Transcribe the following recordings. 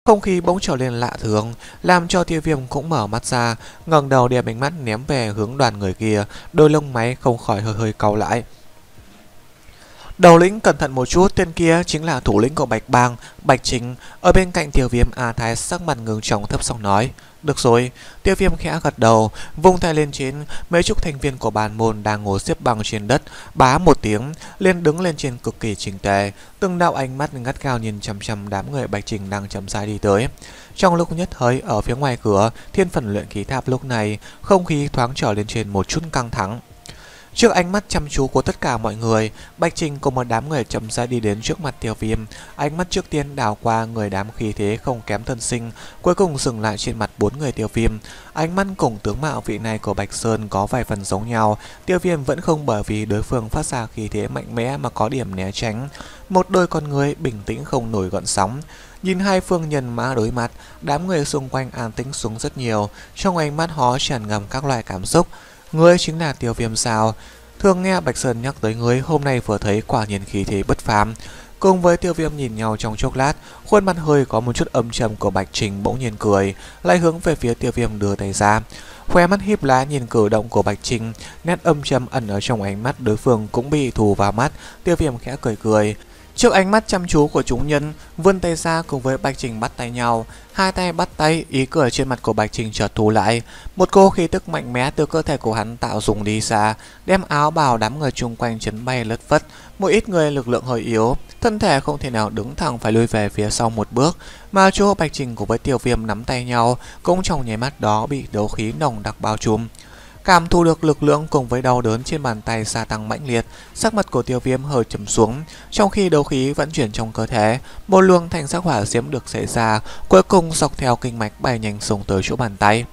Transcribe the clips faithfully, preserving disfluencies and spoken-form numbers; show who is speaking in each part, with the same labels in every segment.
Speaker 1: Không khí bỗng trở nên lạ thường, làm cho Tiêu Viêm cũng mở mắt ra, ngẩng đầu đem ánh mắt ném về hướng đoàn người kia, đôi lông mày không khỏi hơi hơi cau lại. Đầu lĩnh cẩn thận một chút, tên kia chính là thủ lĩnh của Bạch Bang, Bạch Chính. Ở bên cạnh Tiêu Viêm, A Thái sắc mặt ngưng trọng thấp giọng nói: "Được rồi." Tiêu Viêm khẽ gật đầu, vung tay lên trên, mấy chục thành viên của bàn môn đang ngồi xếp bằng trên đất, bá một tiếng, liền đứng lên trên cực kỳ chỉnh tề, từng đạo ánh mắt gắt gao nhìn chằm chằm đám người Bạch Trình đang chậm rãi đi tới. Trong lúc nhất thời, ở phía ngoài cửa Thiên Phần Luyện Khí Tháp lúc này, không khí thoáng trở lên trên một chút căng thẳng. Trước ánh mắt chăm chú của tất cả mọi người, Bạch Trình cùng một đám người chậm rãi đi đến trước mặt Tiêu Viêm. Ánh mắt trước tiên đảo qua người đám khí thế không kém thân sinh, cuối cùng dừng lại trên mặt bốn người Tiêu Viêm. Ánh mắt cùng tướng mạo vị này của Bạch Sơn có vài phần giống nhau. Tiêu Viêm vẫn không bởi vì đối phương phát ra khí thế mạnh mẽ mà có điểm né tránh. Một đôi con người bình tĩnh không nổi gợn sóng. Nhìn hai phương nhân mã đối mặt, đám người xung quanh an tĩnh xuống rất nhiều. Trong ánh mắt họ tràn ngập các loại cảm xúc. Ngươi chính là Tiêu Viêm sao? Thường nghe Bạch Sơn nhắc tới ngươi, hôm nay vừa thấy quả nhiên khí thế bất phàm. Cùng với Tiêu Viêm nhìn nhau trong chốc lát, khuôn mặt hơi có một chút âm trầm của Bạch Trình bỗng nhiên cười, lại hướng về phía Tiêu Viêm đưa tay ra. Khoe mắt híp lá nhìn cử động của Bạch Trình, nét âm trầm ẩn ở trong ánh mắt đối phương cũng bị thù vào mắt. Tiêu Viêm khẽ cười cười. Trước ánh mắt chăm chú của chúng nhân, vươn tay ra cùng với Bạch Trình bắt tay nhau. Hai tay bắt tay, ý cười trên mặt của Bạch Trình chợt thu lại. Một cô khí tức mạnh mẽ từ cơ thể của hắn tạo dùng đi xa, đem áo bào đám người chung quanh chấn bay lất phất. Một ít người lực lượng hơi yếu, thân thể không thể nào đứng thẳng, phải lùi về phía sau một bước. Mà chỗ Bạch Trình cùng với Tiêu Viêm nắm tay nhau, cũng trong nháy mắt đó bị đấu khí nồng đặc bao trùm. Cảm thụ được lực lượng cùng với đau đớn trên bàn tay gia tăng mãnh liệt, sắc mặt của Tiêu Viêm hơi trầm xuống. Trong khi đấu khí vận chuyển trong cơ thể, một luồng thanh sắc hỏa diễm được xảy ra, cuối cùng dọc theo kinh mạch bay nhanh xông tới chỗ bàn tay.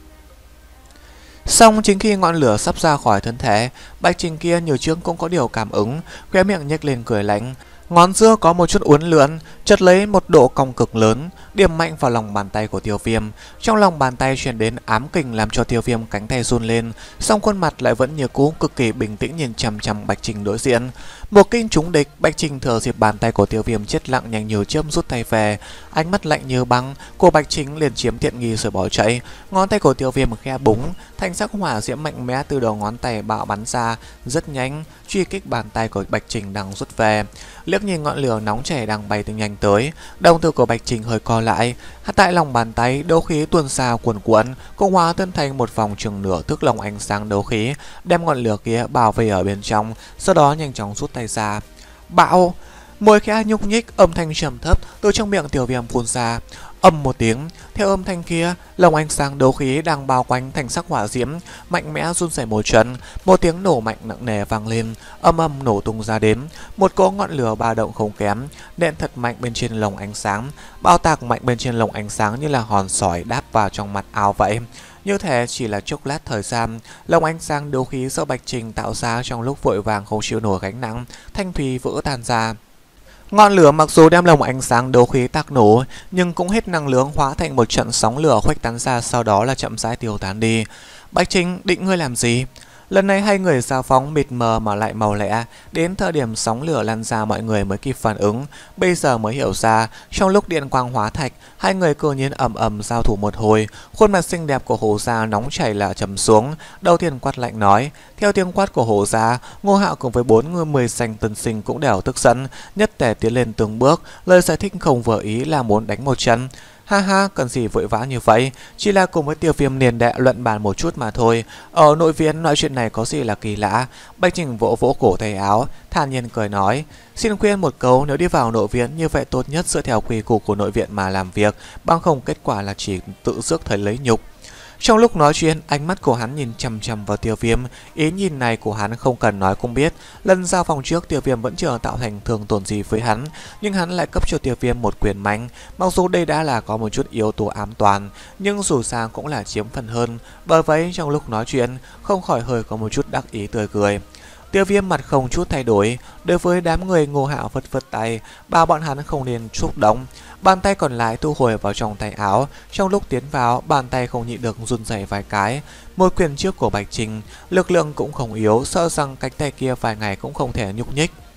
Speaker 1: Xong chính khi ngọn lửa sắp ra khỏi thân thể, Bạch Trình kia nhiều trước cũng có điều cảm ứng, khóe miệng nhếch lên cười lạnh. Ngón giữa có một chút uốn lượn, chợt lấy một độ cong cực lớn, điểm mạnh vào lòng bàn tay của Tiêu Viêm. Trong lòng bàn tay truyền đến ám kình làm cho Tiêu Viêm cánh tay run lên, song khuôn mặt lại vẫn như cũ cực kỳ bình tĩnh nhìn chằm chằm Bạch Trình đối diện. Một kinh trúng địch, Bạch Trình thừa dịp bàn tay của Tiêu Viêm chết lặng nhanh như chớp rút tay về, ánh mắt lạnh như băng của Bạch Trình liền chiếm tiện nghi rồi bỏ chạy. Ngón tay của Tiêu Viêm khe búng, thanh sắc hỏa diễm mạnh mẽ từ đầu ngón tay bạo bắn ra, rất nhanh truy kích bàn tay của Bạch Trình đang rút về. Liếc nhìn ngọn lửa nóng chảy đang bay từ nhanh tới, đồng tử của Bạch Trình hơi co lại. Tại lòng bàn tay, đấu khí tuôn ra cuồn cuộn, cũng hóa thân thành một vòng chừng nửa thước lồng ánh sáng đấu khí, đem ngọn lửa kia bảo vệ ở bên trong, sau đó nhanh chóng rút tay ra. Bạo! Môi khẽ nhúc nhích, âm thanh trầm thấp từ trong miệng Tiêu Viêm phun ra. Âm một tiếng, theo âm thanh kia, lồng ánh sáng đấu khí đang bao quanh thành sắc hỏa diễm mạnh mẽ run rẩy một trận, một tiếng nổ mạnh nặng nề vang lên, âm âm nổ tung ra đến, một cỗ ngọn lửa ba động không kém, nện thật mạnh bên trên lồng ánh sáng, bao tạc mạnh bên trên lồng ánh sáng như là hòn sỏi đáp vào trong mặt áo vậy. Như thế chỉ là chốc lát thời gian, lồng ánh sáng đấu khí do Bạch Trình tạo ra trong lúc vội vàng không chịu nổi gánh nặng, thanh thủy vỡ tan ra. Ngọn lửa mặc dù đem lồng ánh sáng đấu khí tạc nổ, nhưng cũng hết năng lượng hóa thành một trận sóng lửa khuếch tán ra, sau đó là chậm rãi tiêu tán đi. Bạch Trình, định ngươi làm gì? Lần này hai người giao phóng mịt mờ mà lại màu lẹ, đến thời điểm sóng lửa lan ra mọi người mới kịp phản ứng, bây giờ mới hiểu ra, trong lúc điện quang hóa thạch, hai người cơ nhiên ầm ầm giao thủ một hồi, khuôn mặt xinh đẹp của Hồ Gia nóng chảy là trầm xuống, đầu tiên quát lạnh nói. Theo tiếng quát của Hồ Gia, Ngô Hạo cùng với bốn người mười xanh tân sinh cũng đều tức giận, nhất tề tiến lên từng bước, lời giải thích không vừa ý là muốn đánh một trận. Ha ha, cần gì vội vã như vậy, chỉ là cùng với Tiêu Viêm niên đệ luận bàn một chút mà thôi. Ở nội viện nói chuyện này có gì là kỳ lạ? Bạch Trình vỗ vỗ cổ tay áo, thản nhiên cười nói. Xin khuyên một câu, nếu đi vào nội viện như vậy tốt nhất dựa theo quy củ của nội viện mà làm việc, bằng không kết quả là chỉ tự rước thấy lấy nhục. Trong lúc nói chuyện, ánh mắt của hắn nhìn chằm chằm vào Tiêu Viêm, ý nhìn này của hắn không cần nói cũng biết, lần giao phòng trước Tiêu Viêm vẫn chưa tạo thành thương tổn gì với hắn, nhưng hắn lại cấp cho Tiêu Viêm một quyền mạnh, mặc dù đây đã là có một chút yếu tố ám toàn, nhưng dù sao cũng là chiếm phần hơn, bởi vậy trong lúc nói chuyện, không khỏi hơi có một chút đắc ý tươi cười. Tiêu Viêm mặt không chút thay đổi, đối với đám người Ngô Hạo vất vất tay, bảo bọn hắn không nên xúc động. Bàn tay còn lại thu hồi vào trong tay áo, trong lúc tiến vào, bàn tay không nhịn được run rẩy vài cái. Một quyền trước của Bạch Trình, lực lượng cũng không yếu, sợ rằng cánh tay kia vài ngày cũng không thể nhúc nhích.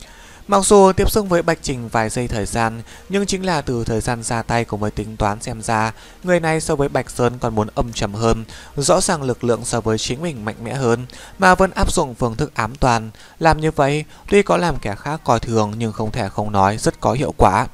Speaker 1: Mặc dù tiếp xúc với Bạch Trình vài giây thời gian, nhưng chính là từ thời gian ra tay cũng mới tính toán xem ra, người này so với Bạch Sơn còn muốn âm trầm hơn, rõ ràng lực lượng so với chính mình mạnh mẽ hơn, mà vẫn áp dụng phương thức ám toàn. Làm như vậy, tuy có làm kẻ khác coi thường nhưng không thể không nói rất có hiệu quả.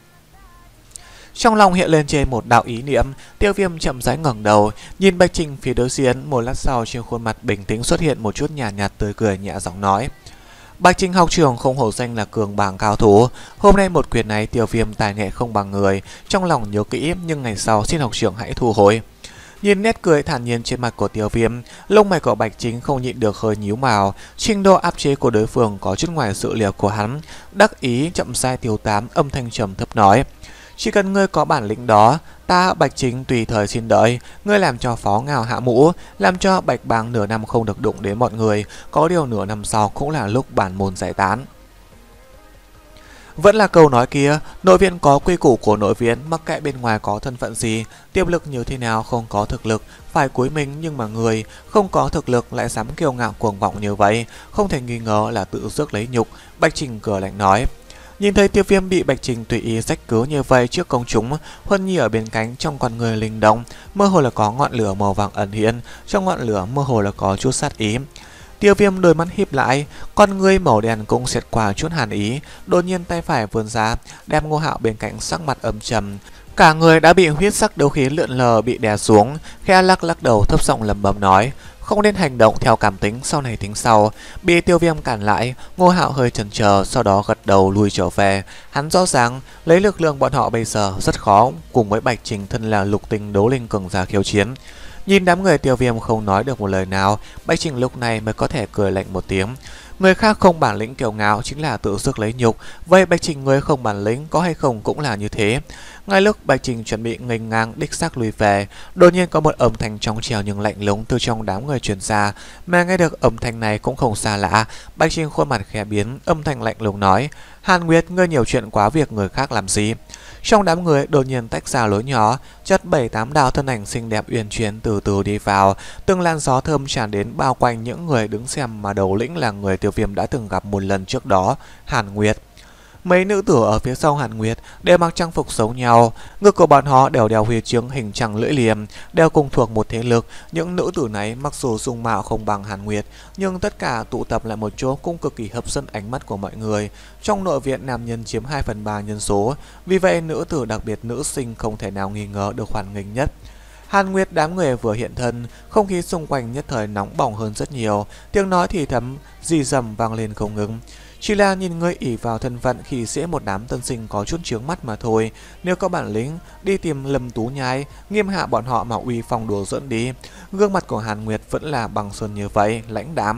Speaker 1: Trong lòng hiện lên trên một đạo ý niệm, Tiêu Viêm chậm rãi ngẩng đầu, nhìn Bạch Trình phía đối diện. Một lát sau, trên khuôn mặt bình tĩnh xuất hiện một chút nhàn nhạt, nhạt tươi cười, nhẹ giọng nói: Bạch Trình học trưởng không hổ danh là cường bảng cao thủ, hôm nay một quyền này Tiêu Viêm tài nghệ không bằng người, trong lòng nhớ kỹ, nhưng ngày sau xin học trưởng hãy thu hồi. Nhìn nét cười thản nhiên trên mặt của Tiêu Viêm, lông mày của Bạch Trình không nhịn được hơi nhíu mào. Trình độ áp chế của đối phương có chút ngoài sự liệu của hắn. Đắc ý chậm rãi tiêu tám, âm thanh trầm thấp nói: Chỉ cần ngươi có bản lĩnh đó, ta Bạch Trình tùy thời xin đợi. Ngươi làm cho phó ngào hạ mũ, làm cho Bạch Bang nửa năm không được đụng đến mọi người, có điều nửa năm sau cũng là lúc bản môn giải tán. Vẫn là câu nói kia, nội viện có quy củ của nội viện, mặc kệ bên ngoài có thân phận gì, tiềm lực như thế nào, không có thực lực phải cúi mình, nhưng mà người không có thực lực lại dám kiêu ngạo cuồng vọng như vậy, không thể nghi ngờ là tự rước lấy nhục. Bạch Trình cười lạnh nói. Nhìn thấy Tiêu Viêm bị Bạch Trình tùy ý rách cứ như vậy trước công chúng, Huân Nhi ở bên cánh trong con người linh động, mơ hồ là có ngọn lửa màu vàng ẩn hiện, trong ngọn lửa mơ hồ là có chút sát ý. Tiêu Viêm đôi mắt híp lại, con ngươi màu đen cũng xẹt qua chút hàn ý, đột nhiên tay phải vươn ra, đem Ngô Hạo bên cạnh sắc mặt âm trầm, cả người đã bị huyết sắc đấu khí lượn lờ bị đè xuống, khẽ lắc lắc đầu thấp giọng lẩm bẩm nói: Không nên hành động theo cảm tính, sau này tính sau. Bị Tiêu Viêm cản lại, Ngô Hạo hơi chần chờ, sau đó gật đầu lùi trở về. Hắn rõ ràng lấy lực lượng bọn họ bây giờ rất khó cùng với Bạch Trình thân là lục tinh đấu linh cường giả khiêu chiến. Nhìn đám người Tiêu Viêm không nói được một lời nào, Bạch Trình lúc này mới có thể cười lạnh một tiếng. Người khác không bản lĩnh kiêu ngạo chính là tự rước lấy nhục, vậy Bạch Trình người không bản lĩnh có hay không cũng là như thế. Ngay lúc Bạch Trình chuẩn bị nghênh ngang đích xác lùi về, đột nhiên có một âm thanh trong trẻo nhưng lạnh lùng từ trong đám người truyền ra, mà nghe được âm thanh này cũng không xa lạ. Bạch Trình khuôn mặt khẽ biến, âm thanh lạnh lùng nói: Hàn Nguyệt, ngươi nhiều chuyện quá việc người khác làm gì? Trong đám người đột nhiên tách ra lối nhỏ, chất bảy tám đạo thân ảnh xinh đẹp uyển chuyển từ từ đi vào, từng làn gió thơm tràn đến bao quanh những người đứng xem, mà đầu lĩnh là người Tiêu Viêm đã từng gặp một lần trước đó, Hàn Nguyệt. Mấy nữ tử ở phía sau Hàn Nguyệt đều mặc trang phục giống nhau, ngực của bọn họ đều đeo huy chương hình trăng lưỡi liềm, đều cùng thuộc một thế lực. Những nữ tử này mặc dù dung mạo không bằng Hàn Nguyệt, nhưng tất cả tụ tập lại một chỗ cũng cực kỳ hấp dẫn ánh mắt của mọi người. Trong nội viện nam nhân chiếm hai phần ba nhân số, vì vậy nữ tử đặc biệt nữ sinh không thể nào nghi ngờ được hoan nghênh nhất. Hàn Nguyệt đám người vừa hiện thân, không khí xung quanh nhất thời nóng bỏng hơn rất nhiều, tiếng nói thì thầm rì rầm vang lên không ngừng. Chỉ là nhìn ngươi ỷ vào thân phận khi dễ một đám tân sinh có chút chướng mắt mà thôi. Nếu có bản lĩnh đi tìm Lâm Tú Nhai, nghiêm hạ bọn họ mà uy phong đùa dẫn đi. Gương mặt của Hàn Nguyệt vẫn là bằng sơn như vậy, lãnh đạm.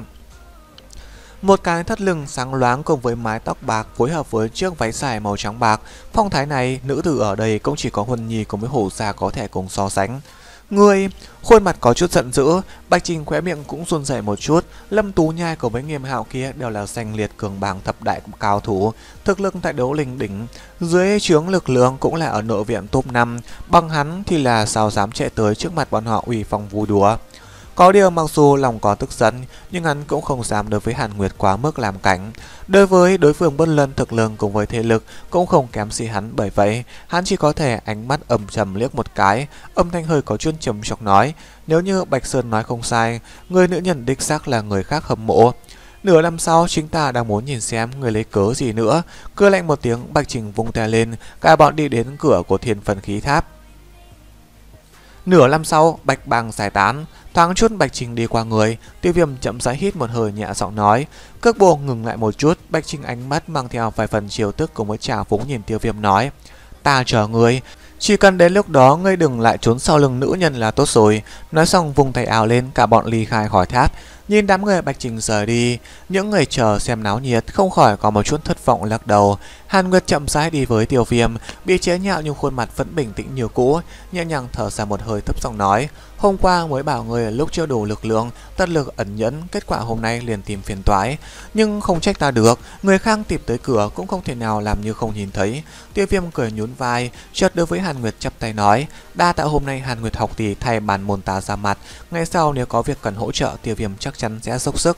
Speaker 1: Một cái thắt lưng sáng loáng cùng với mái tóc bạc phối hợp với chiếc váy dài màu trắng bạc, phong thái này nữ tử ở đây cũng chỉ có Huân Nhi cùng với Hổ Gia có thể cùng so sánh. Ngươi, khuôn mặt có chút giận dữ, Bạch Trình khóe miệng cũng run rẩy một chút. Lâm Tú Nhai cùng với Nghiêm Hạo kia đều là danh liệt cường bảng thập đại cao thủ, thực lực tại đấu linh đỉnh, dưới trướng lực lượng cũng là ở nội viện top năm, bằng hắn thì là sao dám chạy tới trước mặt bọn họ uy phong vui đùa. Có điều mặc dù lòng có tức giận, nhưng hắn cũng không dám đối với Hàn Nguyệt quá mức làm cảnh. Đối với đối phương bất luận thực lực cùng với thế lực cũng không kém gì hắn, bởi vậy hắn chỉ có thể ánh mắt âm trầm liếc một cái, âm thanh hơi có chút trầm trọng nói: Nếu như Bạch Sơn nói không sai, người nữ nhân đích xác là người khác hâm mộ. Nửa năm sau chúng ta đang muốn nhìn xem người lấy cớ gì nữa. Cười lạnh một tiếng, Bạch Trình vung tay lên, cả bọn đi đến cửa của Thiên Phần Khí Tháp. Nửa năm sau, Bạch Bang giải tán, thoáng chút Bạch Trình đi qua người, Tiêu Viêm chậm rãi hít một hơi nhẹ giọng nói. Cước bộ ngừng lại một chút, Bạch Trình ánh mắt mang theo vài phần chiều tức cùng với trào phúng nhìn Tiêu Viêm nói: Ta chờ ngươi, chỉ cần đến lúc đó ngươi đừng lại trốn sau lưng nữ nhân là tốt rồi. Nói xong vùng tay áo lên, cả bọn ly khai khỏi tháp. Nhìn đám người Bạch Trình rời đi, những người chờ xem náo nhiệt không khỏi có một chút thất vọng lắc đầu. Hàn Nguyệt chậm rãi đi với Tiêu Viêm, bị chế nhạo nhưng khuôn mặt vẫn bình tĩnh như cũ, nhẹ nhàng thở ra một hơi thấp giọng nói: Hôm qua mới bảo người lúc chưa đủ lực lượng, tất lực ẩn nhẫn, kết quả hôm nay liền tìm phiền toái. Nhưng không trách ta được, người khác tìm tới cửa cũng không thể nào làm như không nhìn thấy. Tiêu Viêm cười nhún vai, chợt đối với Hàn Nguyệt chắp tay nói: Đa tạ hôm nay Hàn Nguyệt học tỷ thay bản môn ta ra mặt, ngày sau nếu có việc cần hỗ trợ Tiêu Viêm chắc chắn sẽ dốc sức.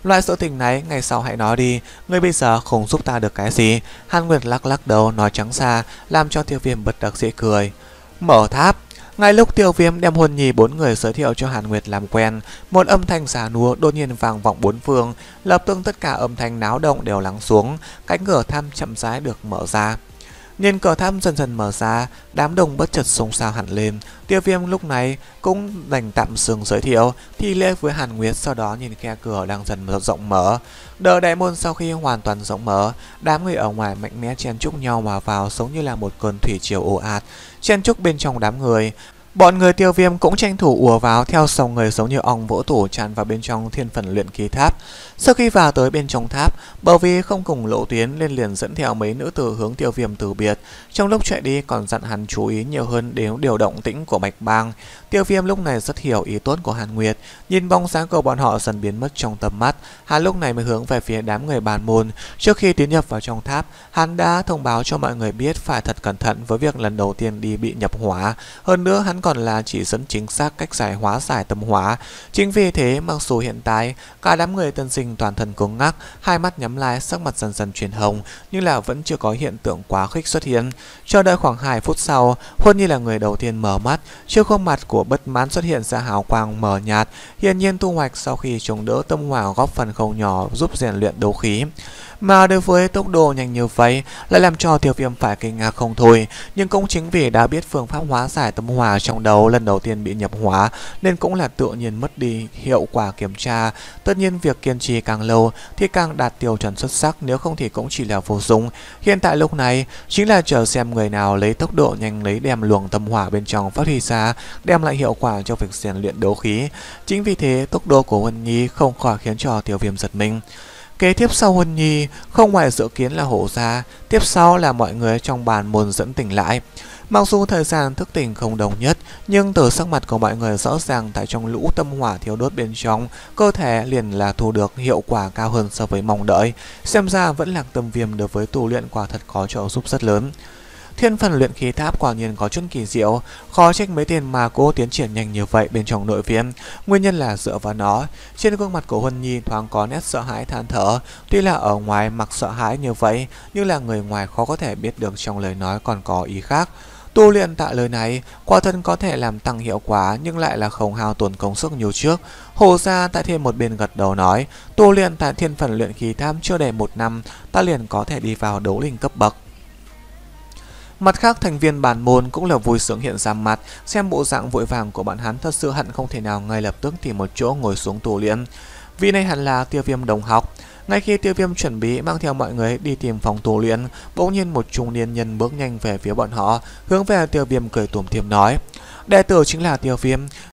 Speaker 1: Loại sự tình này ngày sau hãy nói đi, ngươi bây giờ không giúp ta được cái gì. Hàn Nguyệt lắc lắc đầu nói trắng ra, làm cho Tiêu Viêm bất đắc dĩ cười. Mở tháp. Ngay lúc Tiêu Viêm đem Huân Nhi bốn người giới thiệu cho Hàn Nguyệt làm quen, một âm thanh già nua đột nhiên vang vọng bốn phương, lập tức tất cả âm thanh náo động đều lắng xuống, cánh cửa tháp chậm rãi được mở ra. Nhìn cửa tháp dần dần mở ra, đám đông bất chợt xôn xao hẳn lên. Tiêu Viêm lúc này cũng đành tạm dừng giới thiệu, thi lễ với Hàn Nguyệt, sau đó nhìn khe cửa đang dần rộng mở. Đợi đại môn sau khi hoàn toàn rộng mở, đám người ở ngoài mạnh mẽ chen chúc nhau mà vào, giống như là một cơn thủy triều ồ ạt chen chúc bên trong đám người. Bọn người Tiêu Viêm cũng tranh thủ ùa vào theo dòng người giống như ong vỗ tổ tràn vào bên trong thiên phần luyện khí tháp. Sau khi vào tới bên trong tháp, bởi vì không cùng lộ tuyến nên liền dẫn theo mấy nữ tử hướng Tiêu Viêm từ biệt. Trong lúc chạy đi còn dặn hắn chú ý nhiều hơn đến điều động tĩnh của Bạch Bang. Tiêu Viêm lúc này rất hiểu ý tốt của Hàn Nguyệt, nhìn bóng dáng của bọn họ dần biến mất trong tầm mắt, hắn lúc này mới hướng về phía đám người bàn môn. Trước khi tiến nhập vào trong tháp, hắn đã thông báo cho mọi người biết phải thật cẩn thận với việc lần đầu tiên đi bị nhập hỏa. Hơn nữa hắn còn là chỉ dẫn chính xác cách giải hóa giải tâm hỏa. Chính vì thế mặc dù hiện tại cả đám người tân sinh toàn thân cứng ngắc, hai mắt nhắm lại, sắc mặt dần dần chuyển hồng, nhưng là vẫn chưa có hiện tượng quá khích xuất hiện. Cho đợi khoảng hai phút sau, Huân Nhi là người đầu tiên mở mắt, trước khuôn mặt của bất mãn xuất hiện ra hào quang mờ nhạt, hiển nhiên thu hoạch sau khi chống đỡ tâm hỏa góp phần không nhỏ giúp rèn luyện đấu khí. Mà đối với tốc độ nhanh như vậy lại làm cho Tiêu Viêm phải kinh ngạc không thôi, nhưng cũng chính vì đã biết phương pháp hóa giải tâm hỏa trong đầu lần đầu tiên bị nhập hóa nên cũng là tự nhiên mất đi hiệu quả kiểm tra. Tất nhiên việc kiên trì càng lâu thì càng đạt tiêu chuẩn xuất sắc, nếu không thì cũng chỉ là vô dụng. Hiện tại lúc này chính là chờ xem người nào lấy tốc độ nhanh lấy đem luồng tâm hỏa bên trong phát huy ra, đem lại hiệu quả cho việc rèn luyện đấu khí. Chính vì thế tốc độ của Huân Nhi không khỏi khiến cho Tiêu Viêm giật mình. Kế tiếp sau Huân Nhi, không ngoài dự kiến là Hổ Gia, tiếp sau là mọi người trong bàn môn dẫn tỉnh lại. Mặc dù thời gian thức tỉnh không đồng nhất, nhưng từ sắc mặt của mọi người rõ ràng tại trong lũ tâm hỏa thiếu đốt bên trong, cơ thể liền là thu được hiệu quả cao hơn so với mong đợi. Xem ra vẫn Lạc Tâm Viêm đối với tu luyện quả thật có trợ giúp rất lớn. Thiên phần luyện khí tháp quả nhiên có chút kỳ diệu, khó trách mấy tên mà cô tiến triển nhanh như vậy bên trong nội viện. Nguyên nhân là dựa vào nó. Trên gương mặt của Huân Nhi thoáng có nét sợ hãi than thở, tuy là ở ngoài mặc sợ hãi như vậy, nhưng là người ngoài khó có thể biết được trong lời nói còn có ý khác. Tu luyện tại lời này quả thân có thể làm tăng hiệu quả, nhưng lại là không hao tổn công sức như trước. Hồ Gia tại thêm một bên gật đầu nói, tu luyện tại thiên phần luyện khí tháp chưa đầy một năm, ta liền có thể đi vào đấu linh cấp bậc. Mặt khác, thành viên bản môn cũng là vui sướng hiện ra mặt, xem bộ dạng vội vàng của bọn hắn thật sự hận không thể nào ngay lập tức tìm một chỗ ngồi xuống tu luyện. Vị này hẳn là Tiêu Viêm đồng học. Ngay khi Tiêu Viêm chuẩn bị mang theo mọi người đi tìm phòng tu luyện, bỗng nhiên một trung niên nhân bước nhanh về phía bọn họ, hướng về Tiêu Viêm cười tủm tỉm nói: đệ tử chính là Tiêu Viêm,